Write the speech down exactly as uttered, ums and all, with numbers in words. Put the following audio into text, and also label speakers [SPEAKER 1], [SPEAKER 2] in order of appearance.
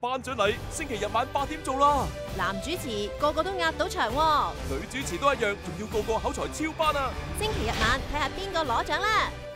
[SPEAKER 1] 頒獎禮星期日晚八點做啦。
[SPEAKER 2] 男主持個個都壓到場喎，
[SPEAKER 1] 女主持都一樣，仲要個個口才超班啊！
[SPEAKER 2] 星期日晚睇下邊個攞獎啦！